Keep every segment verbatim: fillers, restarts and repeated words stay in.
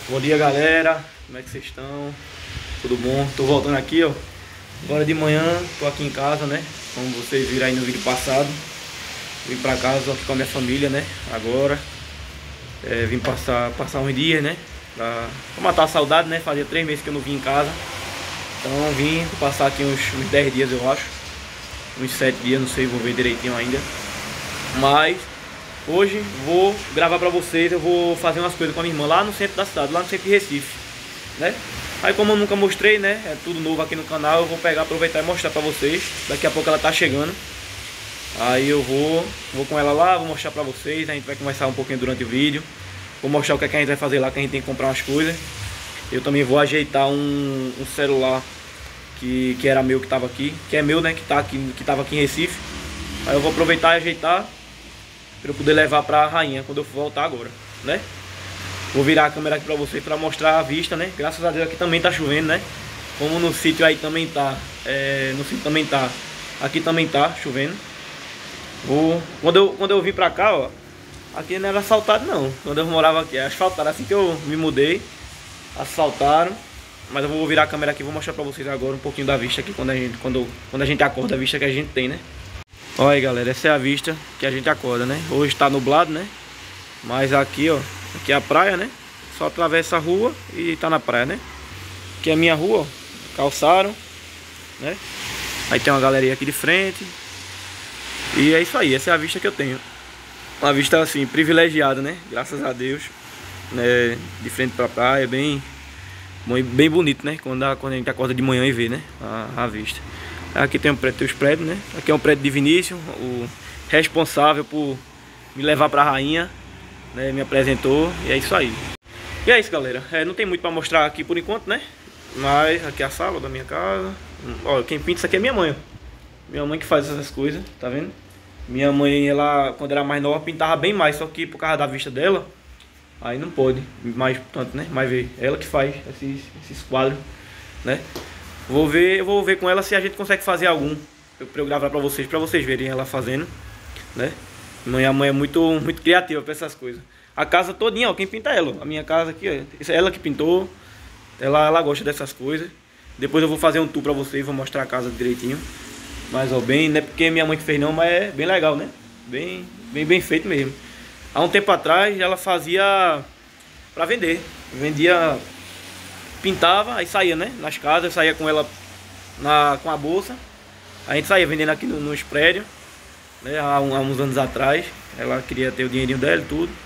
Bom dia, galera, como é que vocês estão? Tudo bom? Tô voltando aqui, ó. Agora de manhã, tô aqui em casa, né? Como vocês viram aí no vídeo passado. Vim pra casa aqui com a minha família, né? Agora é, vim passar, passar uns dias, né? Pra, pra matar a saudade, né? Fazia três meses que eu não vim em casa. Então vim passar aqui uns, uns dez dias, eu acho. Uns sete dias, não sei, vou ver direitinho ainda. Mas hoje vou gravar pra vocês. Eu vou fazer umas coisas com a minha irmã lá no centro da cidade, lá no centro de Recife, né? Aí como eu nunca mostrei, né? É tudo novo aqui no canal. Eu vou pegar, aproveitar e mostrar pra vocês. Daqui a pouco ela tá chegando. Aí eu vou, vou com ela lá, vou mostrar pra vocês. A gente vai conversar um pouquinho durante o vídeo. Vou mostrar o que, é que a gente vai fazer lá, que a gente tem que comprar umas coisas. Eu também vou ajeitar um, um celular que, que era meu, que tava aqui. Que é meu, né? Que, tá aqui, que tava aqui em Recife. Aí eu vou aproveitar e ajeitar pra eu poder levar pra rainha quando eu for voltar agora, né? Vou virar a câmera aqui pra vocês pra mostrar a vista, né? Graças a Deus aqui também tá chovendo, né? Como no sítio aí também tá, é, no sítio também tá, aqui também tá chovendo. Vou, quando, eu, quando eu vim pra cá, ó, aqui não era asfaltado não. Quando eu morava aqui, asfaltaram assim que eu me mudei, asfaltaram. Mas eu vou virar a câmera aqui e vou mostrar pra vocês agora um pouquinho da vista aqui quando a gente, quando, quando a gente acorda, a vista que a gente tem, né? Olha aí, galera, essa é a vista que a gente acorda, né? Hoje tá nublado, né? Mas aqui, ó, aqui é a praia, né? Só atravessa a rua e tá na praia, né? Aqui é a minha rua, ó, calçaram, né? Aí tem uma galeria aqui de frente. E é isso aí, essa é a vista que eu tenho. Uma vista assim, privilegiada, né? Graças a Deus, né? De frente pra praia, bem, bem bonito, né? Quando a, quando a gente acorda de manhã e vê, né? A, a vista. Aqui tem, um prédio, tem os prédios, né? Aqui é um prédio de Vinícius, o responsável por me levar pra rainha, né? Me apresentou e é isso aí. E é isso, galera. É, não tem muito pra mostrar aqui por enquanto, né? Mas aqui é a sala da minha casa. Ó, quem pinta isso aqui é minha mãe. Minha mãe que faz essas coisas, tá vendo? Minha mãe, ela, quando era mais nova, pintava bem mais. Só que por causa da vista dela, aí não pode mais tanto, né? Mas vê, ela que faz esses, esses quadros, né? Vou ver, eu vou ver com ela se a gente consegue fazer algum pra eu gravar pra vocês, pra vocês verem ela fazendo, né? Minha mãe é muito, muito criativa pra essas coisas. A casa todinha, ó, quem pinta é ela. A minha casa aqui, ó, ela que pintou. Ela, ela gosta dessas coisas. Depois eu vou fazer um tour pra vocês, vou mostrar a casa direitinho. Mas, ó, bem, não é porque minha mãe que fez não, mas é bem legal, né? Bem, bem, bem feito mesmo. Há um tempo atrás ela fazia pra vender. Vendia, pintava, aí saía, né? Nas casas, saía com ela na, com a bolsa. A gente saía vendendo aqui no, nos prédios, né? Há, um, há uns anos atrás. Ela queria ter o dinheirinho dela e tudo.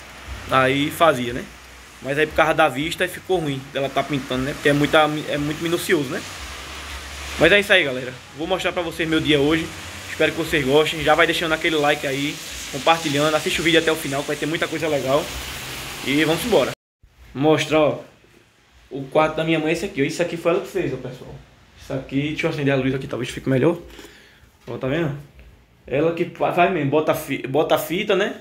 Aí fazia, né? Mas aí por causa da vista ficou ruim dela tá pintando, né? Porque é, muita, é muito minucioso, né? Mas é isso aí, galera. Vou mostrar pra vocês meu dia hoje. Espero que vocês gostem. Já vai deixando aquele like aí, compartilhando. Assiste o vídeo até o final, que vai ter muita coisa legal. E vamos embora. Vou mostrar, ó, o quarto da minha mãe é esse aqui. Isso aqui foi ela que fez, ó, pessoal. Isso aqui, deixa eu acender a luz aqui, talvez fique melhor. Ó, tá vendo? Ela que faz mesmo, bota a fita, bota a fita, né?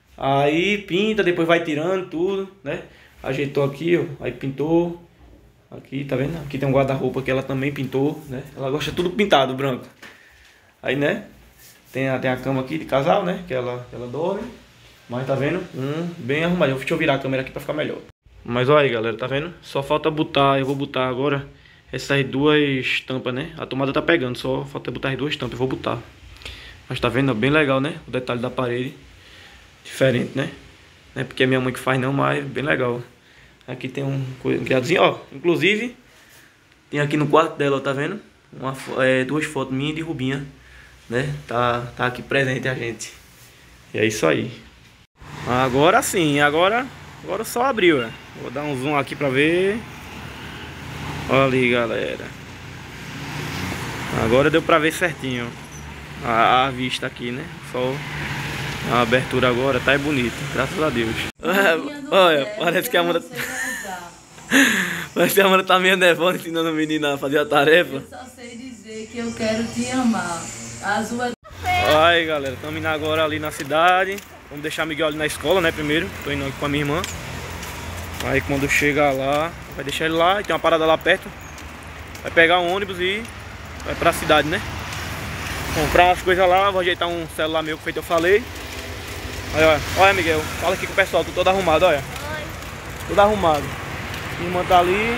Aí pinta, depois vai tirando tudo, né? Ajeitou aqui, ó, aí pintou. Aqui, tá vendo? Aqui tem um guarda-roupa que ela também pintou, né? Ela gosta tudo pintado, branco. Aí, né? Tem a, tem a cama aqui de casal, né? Que ela, ela dorme. Mas tá vendo? Hum, bem arrumadinho. Deixa eu virar a câmera aqui pra ficar melhor. Mas olha aí, galera, tá vendo? Só falta botar, eu vou botar agora essas duas tampas, né? A tomada tá pegando, só falta botar as duas tampas, eu vou botar. Mas tá vendo? Bem legal, né? O detalhe da parede. Diferente, né? Não é porque é minha mãe que faz não, mas bem legal. Aqui tem um criadozinho, ó. Inclusive, tem aqui no quarto dela, ó, tá vendo? Uma, é, duas fotos minhas e de Rubinha, né? Tá, tá aqui presente a gente. E é isso aí. Agora sim, agora, agora só abriu, ó. Vou dar um zoom aqui pra ver. Olha ali, galera. Agora deu pra ver certinho a, a vista aqui, né? Só a abertura agora tá bonita, graças a Deus. Olha, parece que a Amanda... Parece que a Amanda tá meio nervosa ensinando a menina a fazer a tarefa. Eu só sei dizer que eu quero te amar. Azul é... Olha aí, galera, estamos indo agora ali na cidade. Vamos deixar Miguel ali na escola, né, primeiro. Tô indo aqui com a minha irmã. Aí quando chegar lá, vai deixar ele lá. E tem uma parada lá perto. Vai pegar um ônibus e vai pra cidade, né? Comprar umas coisas lá, vou ajeitar um celular meu que feito eu falei. Aí, olha, olha, Miguel, fala aqui com o pessoal, tô todo arrumado, olha. Oi. Tudo arrumado. Minha irmã tá ali.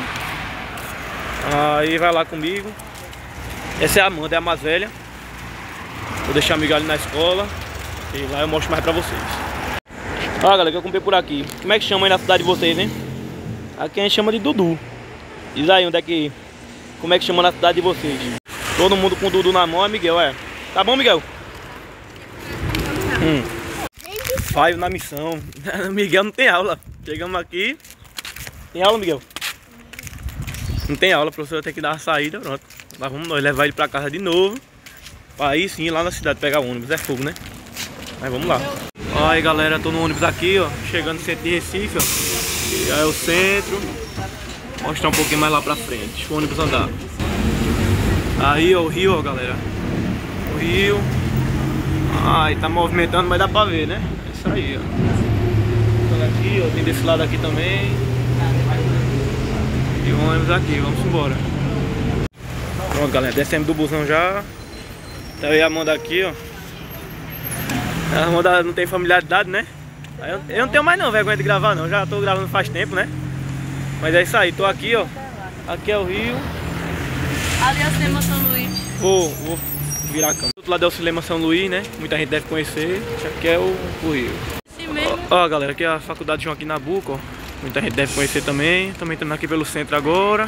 Aí vai lá comigo. Essa é a Amanda, é a mais velha. Vou deixar a amiga ali na escola. E lá eu mostro mais pra vocês. Olha, galera, que eu comprei por aqui. Como é que chama aí na cidade de vocês, hein? Aqui a gente chama de Dudu. Diz aí onde é que... Como é que chama na cidade de vocês? Todo mundo com o Dudu na mão, é Miguel, é. Tá bom, Miguel? Hum. Vai na missão. Miguel não tem aula. Chegamos aqui. Tem aula, Miguel? Não tem aula, a professora tem que dar uma saída, pronto. Lá vamos nós levar ele pra casa de novo. Pra aí sim, lá na cidade, pegar o ônibus. É fogo, né? Mas vamos lá. Aí, galera, tô no ônibus aqui, ó. Chegando no centro de Recife, ó. Já é o centro. Vou mostrar um pouquinho mais lá pra frente. O ônibus andar. Aí, ó, o rio, ó, galera. O rio. Ai, tá movimentando, mas dá pra ver, né? É isso aí, ó. Olha aqui, ó. Tem desse lado aqui também. E o ônibus aqui, vamos embora. Pronto, galera, descemos do busão já. Então eu e a Amanda aqui, ó. A Amanda não tem familiaridade, né? Eu, eu não tenho mais não vergonha de gravar não, já tô gravando faz tempo, né? Mas é isso aí, tô aqui, ó. Aqui é o rio. Ali é o Cinema São Luís. Vou, vou virar a câmera. Do outro lado é o Cinema São Luís, né? Muita gente deve conhecer. Aqui é o, o rio. Sim mesmo. Ó, ó, galera, aqui é a Faculdade Joaquim Nabuco, ó. Muita gente deve conhecer também. Também estamos aqui pelo centro agora.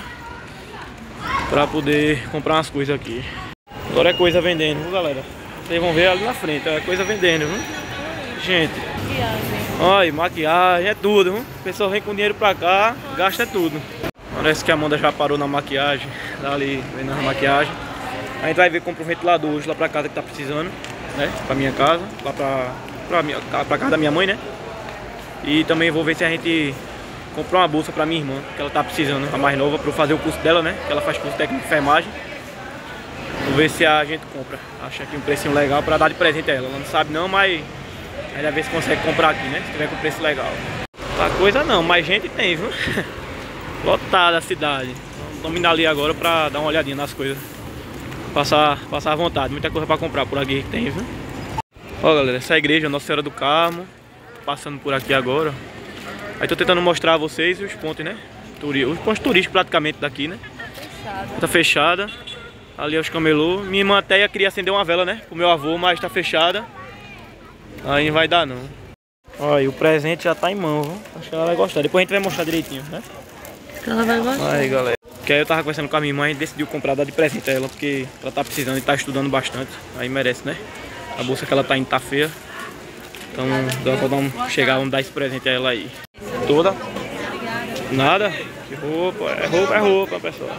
Pra poder comprar umas coisas aqui. Agora é coisa vendendo, viu, galera? Vocês vão ver ali na frente, é coisa vendendo, viu? Gente. Maquiagem. Olha, maquiagem, é tudo, viu? O pessoal vem com dinheiro pra cá, gasta tudo. Parece que a Amanda já parou na maquiagem. Tá ali vendo a maquiagem. A gente vai ver comprar um ventilador hoje lá pra casa que tá precisando, né? Pra minha casa, lá pra, pra, minha, pra casa da minha mãe, né? E também vou ver se a gente comprar uma bolsa pra minha irmã, que ela tá precisando, a mais nova, pra eu fazer o curso dela, né? Que ela faz curso técnico de enfermagem. Vou ver se a gente compra. Acho aqui um precinho legal pra dar de presente a ela. Ela não sabe não, mas aí vai ver se consegue comprar aqui, né? Se tiver com preço legal. Tá coisa não, mas gente tem, viu? Lotada a cidade. Vamos dominar ali agora pra dar uma olhadinha nas coisas. Passar, passar à vontade. Muita coisa pra comprar por aqui que tem, viu? Ó, galera, essa é a igreja Nossa Senhora do Carmo. Passando por aqui agora. Aí tô tentando mostrar a vocês os pontos, né? Os pontos turísticos praticamente daqui, né? Fechada. Tá fechada. Ali é os camelô. Minha irmã até ia queria acender uma vela, né? Pro meu avô, mas tá fechada. Aí não vai dar não. Olha, o presente já tá em mão, viu? Acho que ela vai gostar. Depois a gente vai mostrar direitinho, né? Ela vai gostar. Aí, galera. Porque aí eu tava conversando com a minha irmã e decidiu comprar, dar de presente a ela, porque ela tá precisando e tá estudando bastante. Aí merece, né? A bolsa que ela tá indo tá feia. Então, vamos chegar, vamos dar esse presente a ela aí. Toda? Nada? Que roupa? É roupa, é roupa, pessoal.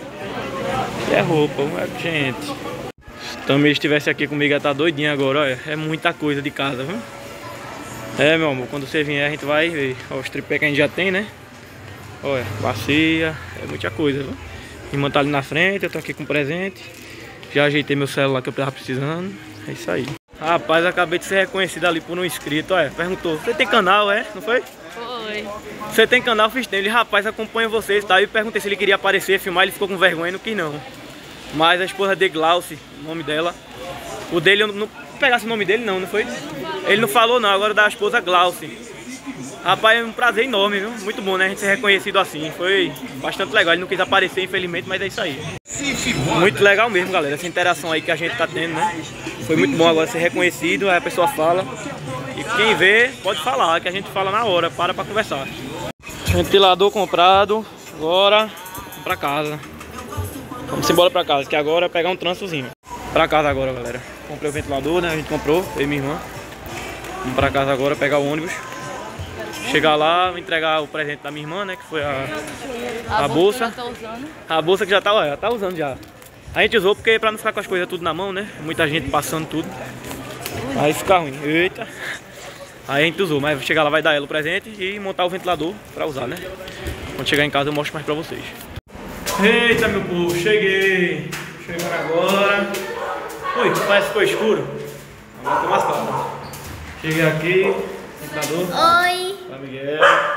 É roupa, é gente. Se também estivesse aqui comigo, ia tá doidinho agora, olha. É muita coisa de casa, viu? É, meu amor, quando você vier a gente vai ver. Ó, os tripé que a gente já tem, né? Olha, bacia, é muita coisa, viu? Minha irmã tá ali na frente, eu tô aqui com presente. Já ajeitei meu celular que eu tava precisando. É isso aí. Rapaz, acabei de ser reconhecido ali por um inscrito, olha. Perguntou, você tem canal, é? Não foi? Foi. Você tem canal? Fiz nele, rapaz, acompanha vocês, tá? E perguntei se ele queria aparecer, filmar, ele ficou com vergonha, não quis não. Mas a esposa de Glauce, o nome dela. O dele, eu não pegasse o nome dele não, não foi? Ele não falou não, agora da esposa Glauce. Rapaz, é um prazer enorme, viu? Muito bom, né? A gente ser reconhecido assim. Foi bastante legal. Ele não quis aparecer, infelizmente, mas é isso aí. Muito legal mesmo, galera. Essa interação aí que a gente tá tendo, né? Foi muito bom agora ser reconhecido. Aí a pessoa fala. E quem vê, pode falar, que a gente fala na hora. Para pra conversar. Ventilador comprado. Agora, vamos pra casa. Vamos embora pra casa, que agora é pegar um trânsozinho. Pra casa agora, galera. Comprei o ventilador, né? A gente comprou, eu e minha irmã. Vamos pra casa agora, pegar o ônibus. Chegar lá, entregar o presente da minha irmã, né? Que foi a, a, a bolsa. Tá usando. A bolsa que já tá, já tá usando já. A gente usou porque pra não ficar com as coisas tudo na mão, né? Muita gente passando tudo. Aí fica ruim. Eita. Aí a gente usou, mas chegar lá vai dar ela o presente e montar o ventilador pra usar, né? Quando chegar em casa eu mostro mais pra vocês. Eita, meu povo, cheguei. Chegando agora. Ui, parece que foi escuro. Agora tô mascado. Cheguei aqui. Ventilador. Oi. Pra Miguel.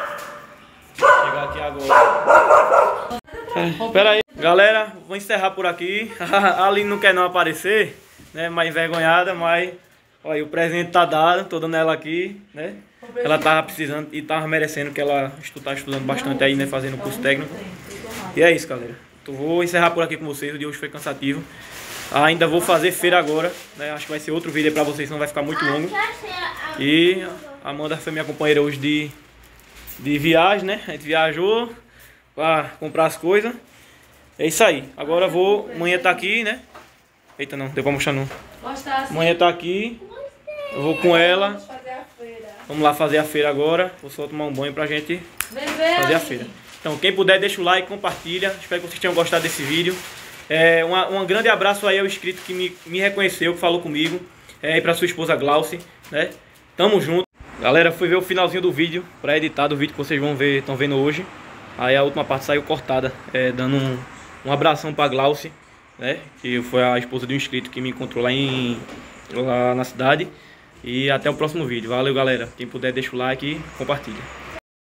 Chegar aqui agora. É, pera aí. Galera, vou encerrar por aqui. A Aline não quer não aparecer, né? Mais envergonhada, mas Olha, o presente tá dado, tô dando ela aqui, né? Ela tava precisando e tava merecendo, que ela tá estudando bastante aí, né? Fazendo curso técnico. E é isso, galera. Então vou encerrar por aqui com vocês, o de hoje foi cansativo. Ainda vou fazer feira agora, né? Acho que vai ser outro vídeo aí pra vocês, senão vai ficar muito longo. E a Amanda foi minha companheira hoje de, de viagem, né? A gente viajou pra comprar as coisas. É isso aí. Agora eu vou... Amanhã tá aqui, né? Eita, não. Deu pra mostrar não. Amanhã tá aqui. Eu vou com ela. Vamos lá fazer a feira agora. Vou só tomar um banho pra gente fazer a feira. Então, quem puder, deixa o like, compartilha. Espero que vocês tenham gostado desse vídeo. É, uma, um grande abraço aí ao inscrito que me, me reconheceu, que falou comigo. É, e pra sua esposa Glauci, né? Tamo junto. Galera, fui ver o finalzinho do vídeo, pra editar do vídeo que vocês vão ver, estão vendo hoje. Aí a última parte saiu cortada, é, dando um, um abração pra Glauci, né? Que foi a esposa de um inscrito que me encontrou lá, em, lá na cidade. E até o próximo vídeo. Valeu, galera. Quem puder, deixa o like e compartilha.